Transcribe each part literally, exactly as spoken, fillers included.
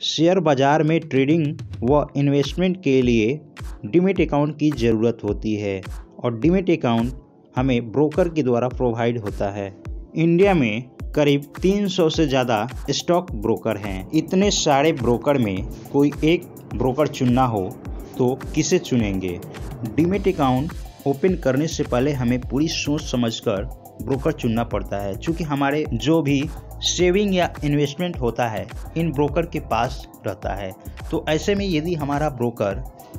Share बाज़ार में trading व इन्वेस्टमेंट के लिए डीमैट अकाउंट की ज़रूरत होती है और डीमैट अकाउंट हमें ब्रोकर के द्वारा प्रोवाइड होता है। इंडिया में करीब तीन सौ से ज़्यादा स्टॉक ब्रोकर हैं। इतने सारे ब्रोकर में कोई एक ब्रोकर चुनना हो तो किसे चुनेंगे? डीमैट अकाउंट ओपन करने से पहले हमें पूरी सोच समझकर ब्रोकर चुनना पड़ता है, क्योंकि हमारे जो भी सेविंग या इन्वेस्टमेंट होता है इन ब्रोकर के पास रहता है। तो ऐसे में यदि हमारा ब्रोकर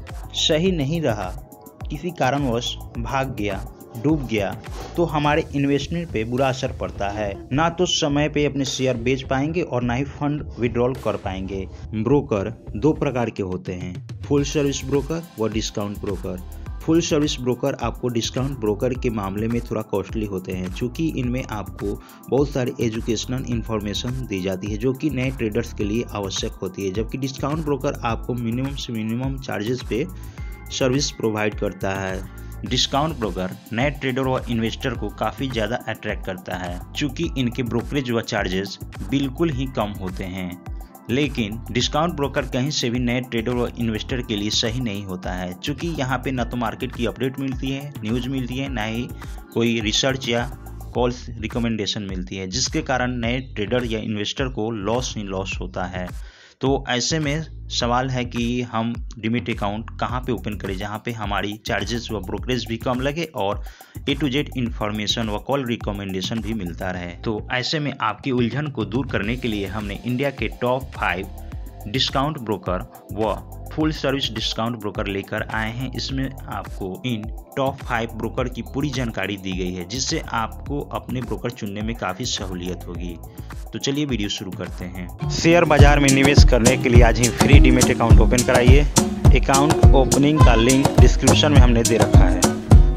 सही नहीं रहा, किसी कारणवश भाग गया, डूब गया, तो हमारे इन्वेस्टमेंट पे बुरा असर पड़ता है। ना तो समय पे अपने शेयर बेच पाएंगे और ना ही फंड विड्रॉल कर पाएंगे। ब्रोकर दो प्रकार के होते हैं, फुल सर्विस ब्रोकर व discount broker. Full service broker आपको डिस्काउंट ब्रोकर के मामले में थोड़ा कॉस्टली होते हैं, क्योंकि इनमें आपको बहुत सारी एजुकेशनल इन्फॉर्मेशन दी जाती है जो कि नए ट्रेडर्स के लिए आवश्यक होती है। जबकि डिस्काउंट ब्रोकर आपको मिनिमम से मिनिमम चार्जेस पे सर्विस प्रोवाइड करता है। डिस्काउंट ब्रोकर नए ट्रेडर व इन्वेस्टर को काफ़ी ज़्यादा अट्रैक्ट करता है, क्योंकि इनके ब्रोकरेज व चार्जेस बिल्कुल ही कम होते हैं। लेकिन डिस्काउंट ब्रोकर कहीं से भी नए ट्रेडर व इन्वेस्टर के लिए सही नहीं होता है, क्योंकि यहाँ पे ना तो मार्केट की अपडेट मिलती है, न्यूज़ मिलती है, ना ही कोई रिसर्च या कॉल्स रिकमेंडेशन मिलती है, जिसके कारण नए ट्रेडर या इन्वेस्टर को लॉस ही लॉस होता है। तो ऐसे में सवाल है कि हम डीमैट अकाउंट कहाँ पे ओपन करें जहाँ पे हमारी चार्जेस व ब्रोकरेज भी कम लगे और ए टू जेड इन्फॉर्मेशन व कॉल रिकमेंडेशन भी मिलता रहे। तो ऐसे में आपकी उलझन को दूर करने के लिए हमने इंडिया के टॉप फाइव डिस्काउंट ब्रोकर व फुल सर्विस डिस्काउंट ब्रोकर लेकर आए हैं। इसमें आपको इन टॉप फाइव ब्रोकर की पूरी जानकारी दी गई है, जिससे आपको अपने ब्रोकर चुनने में काफ़ी सहूलियत होगी। तो चलिए वीडियो शुरू करते हैं। शेयर बाजार में निवेश करने के लिए आज ही फ्री डीमैट अकाउंट ओपन कराइए। अकाउंट ओपनिंग का लिंक डिस्क्रिप्शन में हमने दे रखा है।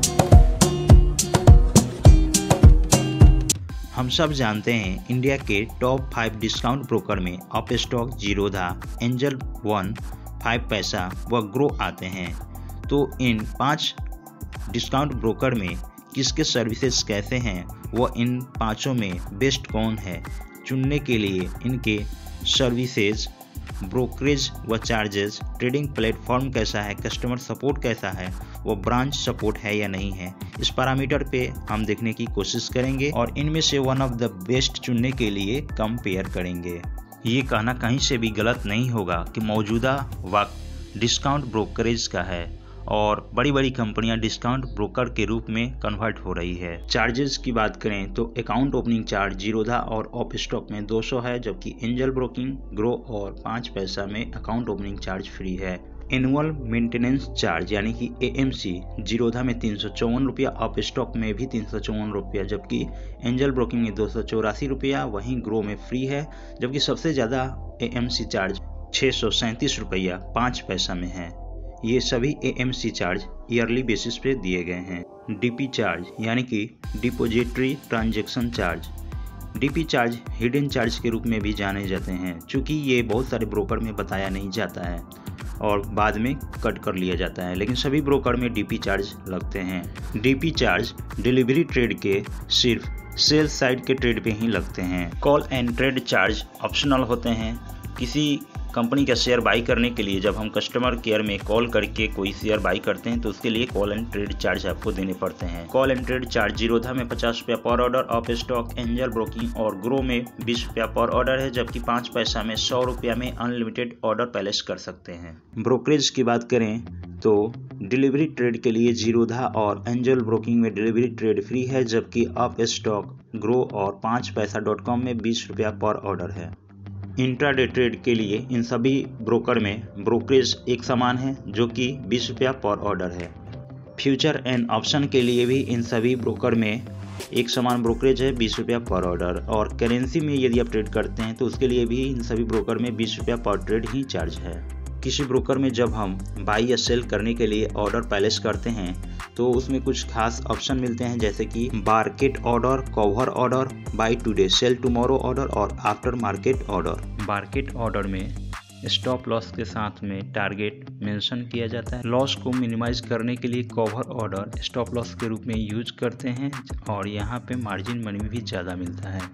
हम सब जानते हैं इंडिया के टॉप फाइव डिस्काउंट ब्रोकर में Upstox, Zerodha, Angel One, five paisa व ग्रो आते हैं। तो इन पांच डिस्काउंट ब्रोकर में किसके सर्विसेज कैसे हैं व इन पांचों में बेस्ट कौन है, चुनने के लिए इनके सर्विसेज, ब्रोकरेज व चार्जेस, ट्रेडिंग प्लेटफॉर्म कैसा है, कस्टमर सपोर्ट कैसा है वो ब्रांच सपोर्ट है या नहीं है, इस पैरामीटर पे हम देखने की कोशिश करेंगे और इनमें से वन ऑफ द बेस्ट चुनने के लिए कंपेयर करेंगे। ये कहना कहीं से भी गलत नहीं होगा कि मौजूदा वक्त डिस्काउंट ब्रोकरेज का है और बड़ी बड़ी कंपनियां डिस्काउंट ब्रोकर के रूप में कन्वर्ट हो रही है। चार्जेस की बात करें तो अकाउंट ओपनिंग चार्ज जीरोधा और अपस्टॉक में दो सौ है, जबकि एंजल ब्रोकिंग, ग्रो और पाँच पैसा में अकाउंट ओपनिंग चार्ज फ्री है। एनुअल मेंटेनेंस चार्ज यानी कि ए एम सी जीरोधा में तीन सौ चौवन रुपया, अपस्टॉक में भी तीन सौ चौवन रुपया, जबकि एंजल ब्रोकिंग में दो सौ चौरासी रुपया, वहीं ग्रो में फ्री है। जबकि सबसे ज़्यादा ए एम सी चार्ज छः सौ सैंतीस रुपया पाँच पैसा में है। ये सभी A M C charge yearly basis पे दिए गए हैं। डी पी चार्ज यानी कि depository transaction charge, D P charge hidden charge के रूप में भी जाने जाते हैं, क्योंकि ये बहुत सारे ब्रोकर में बताया नहीं जाता है और बाद में कट कर लिया जाता है, लेकिन सभी ब्रोकर में डी पी चार्ज लगते हैं। D P charge delivery trade के सिर्फ सेल साइड के ट्रेड पे ही लगते हैं। Call and trade charge optional होते हैं। किसी कंपनी का शेयर बाई करने के लिए जब हम कस्टमर केयर में कॉल करके कोई शेयर बाई करते हैं तो उसके लिए कॉल एंड ट्रेड चार्ज आपको देने पड़ते हैं। Call and trade charge Zerodha में पचास रुपया पर ऑर्डर, अपस्टॉक, एंजल ब्रोकिंग और ग्रो में बीस रुपया पर ऑर्डर है, जबकि पाँच पैसा में सौ रुपया में अनलिमिटेड ऑर्डर प्लेस कर सकते हैं। ब्रोकरेज की बात करें तो डिलीवरी ट्रेड के लिए जीरोधा और एंजल ब्रोकिंग में डिलीवरी ट्रेड फ्री है, जबकि अपस्टॉक, ग्रो और पाँच पैसा डॉट कॉम में बीस रुपया पर ऑर्डर है। इंट्राडे ट्रेड के लिए इन सभी ब्रोकर में ब्रोकरेज एक समान है, जो कि बीस रुपया पर ऑर्डर है। फ्यूचर एंड ऑप्शन के लिए भी इन सभी ब्रोकर में एक समान ब्रोकरेज है, बीस रुपया पर ऑर्डर। और करेंसी में यदि आप ट्रेड करते हैं तो उसके लिए भी इन सभी ब्रोकर में बीस रुपया पर ट्रेड ही चार्ज है। किसी ब्रोकर में जब हम बाई या सेल करने के लिए ऑर्डर प्लेस करते हैं तो उसमें कुछ खास ऑप्शन मिलते हैं, जैसे कि market order, cover order, buy today, sell tomorrow order और after market order. Market order में स्टॉप लॉस के साथ में टारगेट मेंशन किया जाता है। लॉस को मिनिमाइज करने के लिए कवर ऑर्डर स्टॉप लॉस के रूप में यूज करते हैं और यहाँ पे मार्जिन मनी भी ज़्यादा मिलता है।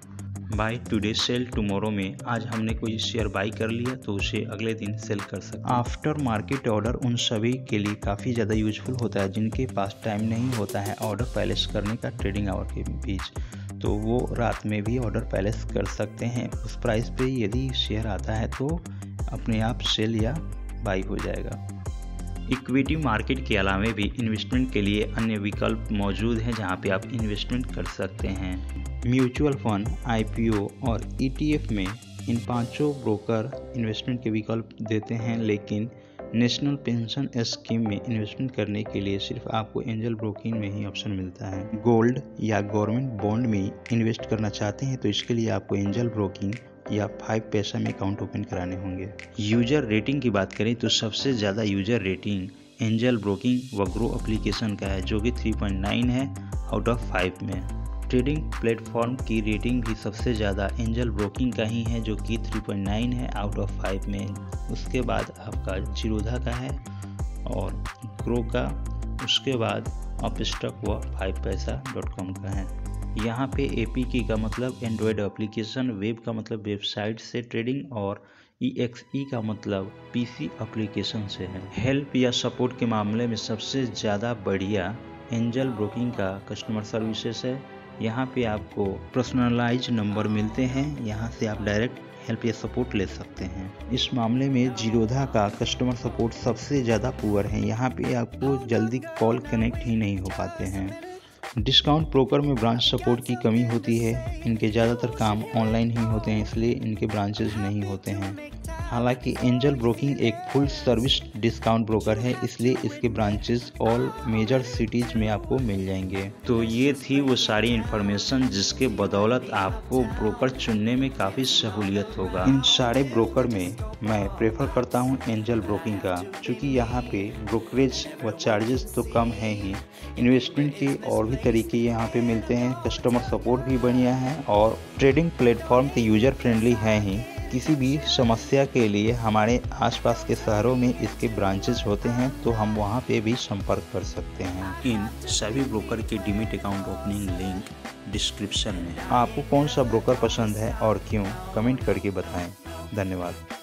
बाय टुडे सेल टुमारो में आज हमने कोई शेयर बाई कर लिया तो उसे अगले दिन सेल कर सकते हैं। आफ्टर मार्केट ऑर्डर उन सभी के लिए काफ़ी ज़्यादा यूजफुल होता है जिनके पास टाइम नहीं होता है ऑर्डर पैलेस करने का ट्रेडिंग आवर के बीच, तो वो रात में भी ऑर्डर पैलेस कर सकते हैं। उस प्राइस पे यदि शेयर आता है तो अपने आप सेल या बाई हो जाएगा। इक्विटी मार्केट के अलावा भी इन्वेस्टमेंट के लिए अन्य विकल्प मौजूद हैं जहां पे आप इन्वेस्टमेंट कर सकते हैं। म्यूचुअल फंड, आईपीओ और ईटीएफ में इन पांचों ब्रोकर इन्वेस्टमेंट के विकल्प देते हैं, लेकिन नेशनल पेंशन स्कीम में इन्वेस्टमेंट करने के लिए सिर्फ आपको एंजल ब्रोकिंग में ही ऑप्शन मिलता है। गोल्ड या गवर्नमेंट बॉन्ड में इन्वेस्ट करना चाहते हैं तो इसके लिए आपको एंजल ब्रोकिंग या फाइव पैसा में अकाउंट ओपन कराने होंगे। यूजर रेटिंग की बात करें तो सबसे ज़्यादा यूजर रेटिंग एंजल ब्रोकिंग व ग्रो एप्लीकेशन का है जो कि थ्री पॉइंट नाइन है आउट ऑफ फाइव में। ट्रेडिंग प्लेटफॉर्म की रेटिंग भी सबसे ज़्यादा एंजल ब्रोकिंग का ही है जो कि थ्री पॉइंट नाइन है आउट ऑफ फाइव में। उसके बाद आपका जीरोधा का है और ग्रो का, उसके बाद अपस्टॉक व फाइव पैसा डॉट कॉम का है। यहाँ पे एपीके का मतलब एंड्रॉयड एप्लीकेशन, वेब का मतलब वेबसाइट से ट्रेडिंग और ईएक्सई का मतलब पीसी एप्लीकेशन से है। हेल्प या सपोर्ट के मामले में सबसे ज़्यादा बढ़िया एंजल ब्रोकिंग का कस्टमर सर्विसेज है। यहाँ पे आपको पर्सनलाइज नंबर मिलते हैं, यहाँ से आप डायरेक्ट हेल्प या सपोर्ट ले सकते हैं। इस मामले में जीरोधा का कस्टमर सपोर्ट सबसे ज़्यादा पुअर है, यहाँ पे आपको जल्दी कॉल कनेक्ट ही नहीं हो पाते हैं। डिस्काउंट ब्रोकर में ब्रांच सपोर्ट की कमी होती है, इनके ज़्यादातर काम ऑनलाइन ही होते हैं इसलिए इनके ब्रांचेज नहीं होते हैं। हालांकि एंजल ब्रोकिंग एक फुल सर्विस डिस्काउंट ब्रोकर है इसलिए इसके ब्रांचेस ऑल मेजर सिटीज में आपको मिल जाएंगे। तो ये थी वो सारी इन्फॉर्मेशन जिसके बदौलत आपको ब्रोकर चुनने में काफ़ी सहूलियत होगा। इन सारे ब्रोकर में मैं प्रेफर करता हूँ एंजल ब्रोकिंग का, क्योंकि यहाँ पे ब्रोकरेज व चार्जेस तो कम है ही, इन्वेस्टमेंट के और भी तरीके यहाँ पे मिलते हैं, कस्टमर सपोर्ट भी बढ़िया है और ट्रेडिंग प्लेटफॉर्म के यूजर फ्रेंडली है ही। किसी भी समस्या के लिए हमारे आसपास के शहरों में इसके ब्रांचेस होते हैं तो हम वहां पे भी संपर्क कर सकते हैं। इन सभी ब्रोकर के demat account opening link description में। आपको कौन सा ब्रोकर पसंद है और क्यों, कमेंट करके बताएं। धन्यवाद।